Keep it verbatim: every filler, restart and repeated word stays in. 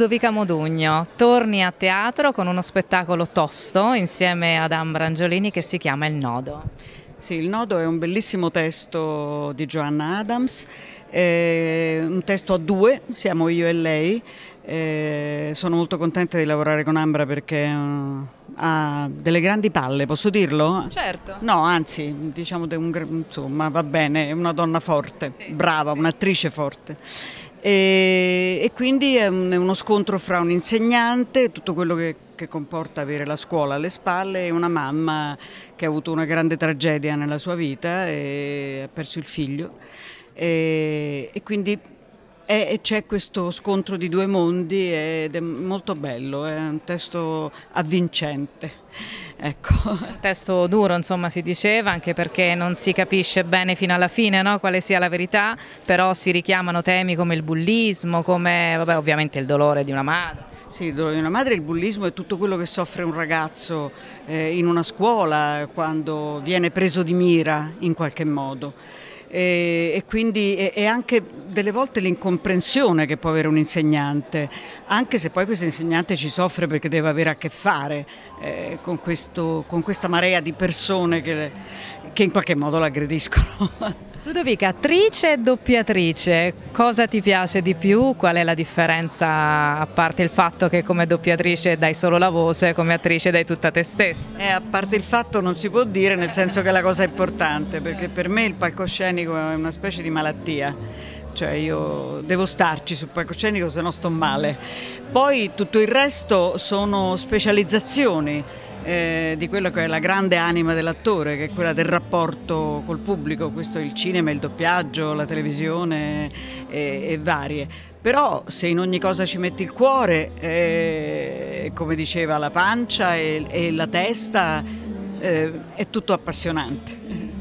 Ludovica Modugno, torni a teatro con uno spettacolo tosto insieme ad Ambra Angiolini che si chiama Il Nodo. Sì, Il Nodo è un bellissimo testo di Joanna Adams, è un testo a due, siamo io e lei. Eh, sono molto contenta di lavorare con Ambra perché uh, ha delle grandi palle, posso dirlo? Certo. No, anzi, diciamo, un, insomma, va bene, è una donna forte, sì, brava, sì. Un'attrice forte. E, e quindi è, un, è uno scontro fra un insegnante, tutto quello che, che comporta avere la scuola alle spalle, e una mamma che ha avuto una grande tragedia nella sua vita e ha perso il figlio. E, e quindi c'è questo scontro di due mondi ed è molto bello, è un testo avvincente. Ecco. Un testo duro, insomma, si diceva, anche perché non si capisce bene fino alla fine, no, quale sia la verità, però si richiamano temi come il bullismo, come vabbè, ovviamente il dolore di una madre. Sì, il dolore di una madre, il bullismo è tutto quello che soffre un ragazzo eh, in una scuola quando viene preso di mira in qualche modo. E, e quindi e, e anche delle volte l'incomprensione che può avere un insegnante, anche se poi questo insegnante ci soffre perché deve avere a che fare eh, con, questo, con questa marea di persone che, che in qualche modo l'aggrediscono. Ludovica, attrice e doppiatrice, cosa ti piace di più? Qual è la differenza, a parte il fatto che come doppiatrice dai solo la voce, come attrice dai tutta te stessa? Eh, a parte il fatto non si può dire, nel senso che la cosa è importante, perché per me il palcoscenico è una specie di malattia, cioè io devo starci sul palcoscenico se no sto male. Poi tutto il resto sono specializzazioni. Eh, di quello che è la grande anima dell'attore, che è quella del rapporto col pubblico. Questo è il cinema, il doppiaggio, la televisione e, e varie. Però se in ogni cosa ci metti il cuore, eh, come diceva, la pancia e, e la testa, eh, è tutto appassionante.